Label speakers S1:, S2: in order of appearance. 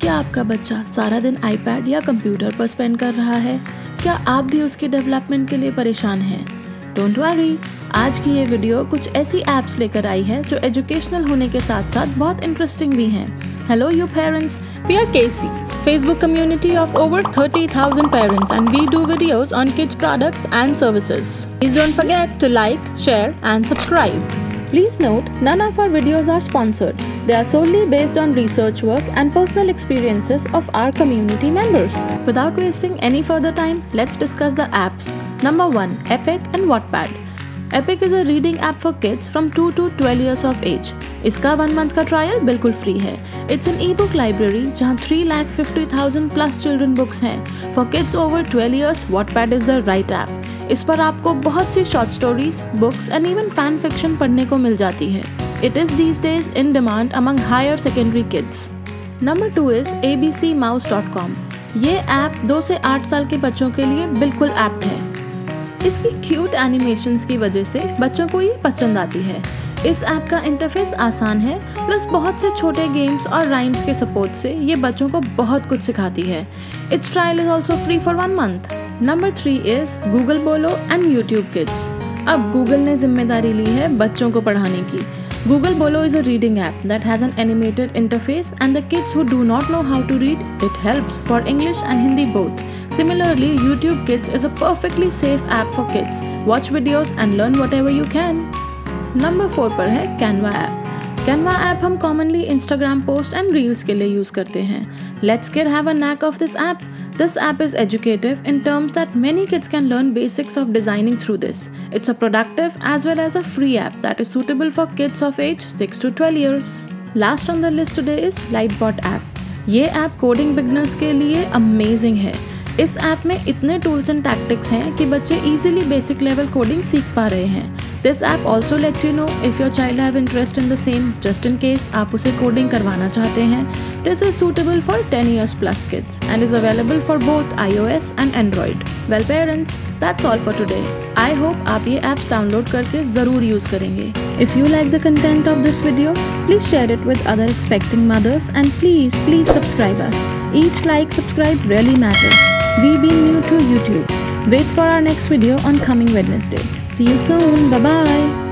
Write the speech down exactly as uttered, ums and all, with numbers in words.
S1: क्या आपका बच्चा सारा दिन आईपैड या कंप्यूटर पर स्पेंड कर रहा है? क्या आप भी उसके डेवलपमेंट के लिए परेशान हैं? डोंट वरी, आज की ये वीडियो कुछ ऐसी ऐप्स लेकर आई है जो एजुकेशनल होने के साथ साथ बहुत इंटरेस्टिंग भी हैं। Hello you parents, we are K C, Facebook community of over thirty thousand parents, and we do videos on kids products and services. Please don't forget to like, share and subscribe. Please note, none of our videos are sponsored. They are solely based on research work and personal experiences of our community members. Without wasting any further time, let's discuss the apps. Number one. Epic and Wattpad. Epic is a reading app for kids from two to twelve years of age. इसका one month का trial बिल्कुल free है। It's an e-book library जहाँ three lakh fifty thousand plus children books हैं। For kids over twelve years, Wattpad is the right app. इस पर आपको बहुत सी short stories, books and even fan fiction पढ़ने को मिल जाती है। It is these days in demand among higher secondary kids. Number two is A B C mouse dot com. ये ऐप दो से आठ साल के बच्चों के लिए बिल्कुल एप्ट है। इसकी क्यूट एनिमेशंस की वजह से बच्चों को ये पसंद आती है। इस ऐप का इंटरफेस आसान है, प्लस बहुत से छोटे गेम्स और राइम्स के सपोर्ट से ये बच्चों को बहुत कुछ सिखाती है। It's trial is also free for one month. Number three is Google Bolo and YouTube Kids. अब गूगल ने जिम्मेदारी ली है बच्चों को पढ़ाने की। Google Bolo is a reading app that has an animated interface, and the kids who do not know how to read, it helps for English and Hindi both. Similarly, YouTube Kids is a perfectly safe app for kids. Watch videos and learn whatever you can. Number four पर है Canva app. Canva app हम commonly Instagram post and reels के लिए use करते हैं. Let's kid have a knack of this app. This app is educative in terms that many kids can learn basics of designing through this. It's a productive as well as a free app that is suitable for kids of age six to twelve years. Last on the list today is Lightbot app. ये app coding beginners के लिए amazing है। इस app में इतने tools and tactics हैं कि बच्चे इजीली बेसिक लेवल कोडिंग सीख पा रहे हैं। This app also lets you know if your child have interest in the same, just in case आप उसे कोडिंग करवाना चाहते हैं। This is suitable for ten years plus kids and is available for both iOS and Android. Well parents, that's all for today. I hope आप ये apps download करके ज़रूर use करेंगे। If you like the content of this video, please share it with other expecting mothers and please, please subscribe us. Each like, subscribe really matters. We being new to YouTube. Wait for our next video on coming Wednesday. See you soon. Bye bye.